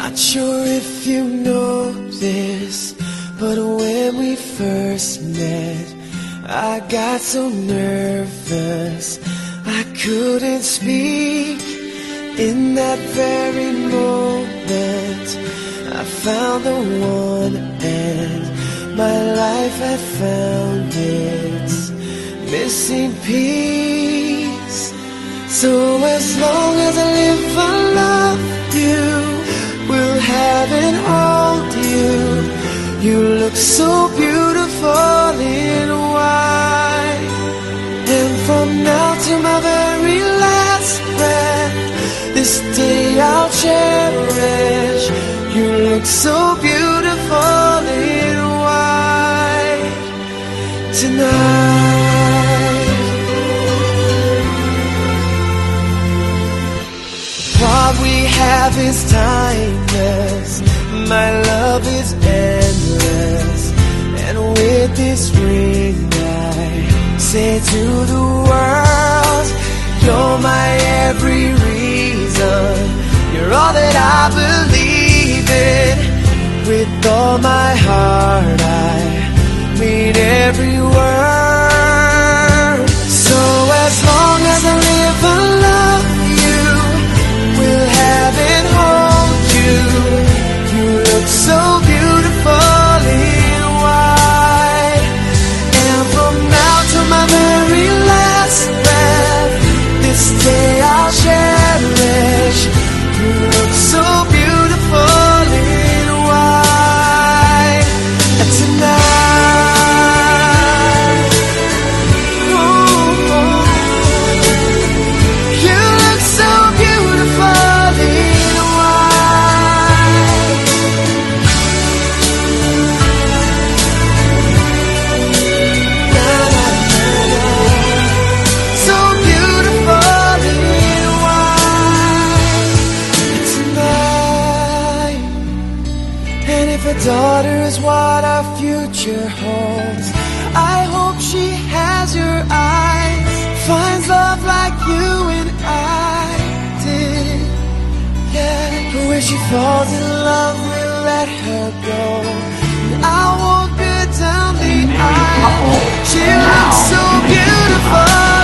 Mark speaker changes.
Speaker 1: Not sure if you know this, but when we first met, I got so nervous I couldn't speak. In that very moment, I found the one, and my life had found its missing piece. So as long as I live, I love you, will have and hold you. You look so beautiful in white, and from now to my very last breath, this day I'll cherish. You look so beautiful in white tonight. What we have is timeless, my love is endless, and with this ring I say to the world, you're my every reason, you're all that I believe in. With all my heart I mean every word. So as long as I live, I love you, will have and hold you. You look so beautiful in white, and from now to my very last breath, this day I'll cherish. You look so beautiful in white tonight. Ooh, you look so beautiful in white. Na, na, na, na. So beautiful in white tonight. And if a daughter is what our future holds, I hope she has your eyes, finds love like you and I did. Yeah, but when she falls in love, we'll let her go, and I'll walk her down the aisle. She looks so beautiful